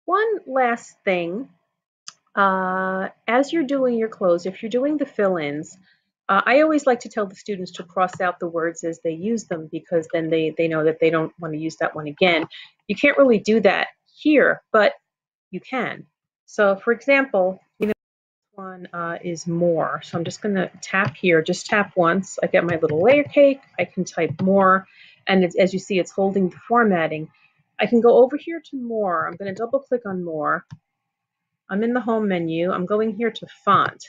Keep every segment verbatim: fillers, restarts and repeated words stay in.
one last thing, uh, as you're doing your clothes, if you're doing the fill-ins, uh, I always like to tell the students to cross out the words as they use them, because then they, they know that they don't want to use that one again. You can't really do that here, but you can. So for example, you know, this one uh, is more. So I'm just going to tap here, just tap once. I get my little layer cake. I can type more. And it's, as you see, it's holding the formatting. I can go over here to more. I'm going to double click on more. I'm in the home menu. I'm going here to font.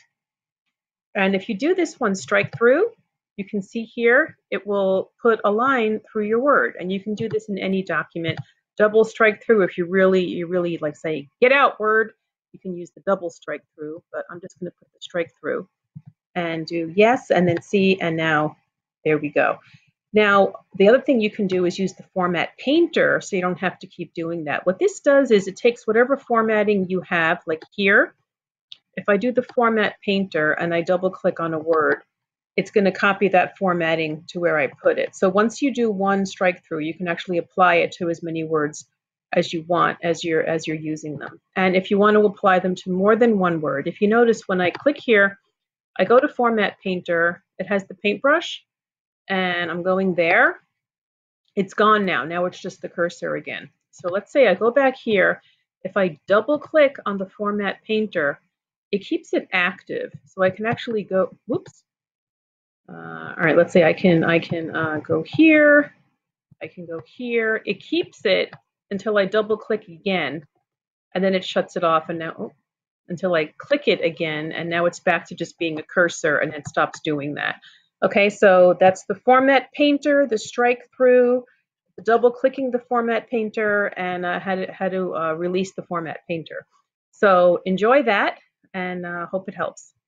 And if you do this one strike through, you can see here, it will put a line through your word. And you can do this in any document. Double strike through if you really, you really like say, get out word, you can use the double strike through, but I'm just going to put the strike through and do yes, and then see, and now there we go. Now, the other thing you can do is use the format painter, so you don't have to keep doing that. What this does is it takes whatever formatting you have, like here. If I do the format painter and I double click on a word, it's going to copy that formatting to where I put it. So once you do one strike through, you can actually apply it to as many words as you want as you're as you're using them. And if you want to apply them to more than one word, if you notice when I click here, I go to format painter, it has the paintbrush, and I'm going there. It's gone now. Now it's just the cursor again. So let's say I go back here. If I double click on the format painter, it keeps it active. So I can actually go, whoops. Uh, all right, let's say I can I can uh, go here. I can go here. It keeps it until I double click again, and then it shuts it off. And now, oh, until I click it again, and now it's back to just being a cursor, and it stops doing that. Okay, so that's the format painter, the strike through, the double clicking the format painter, and uh, how to, how to uh, release the format painter. So enjoy that, and uh, hope it helps.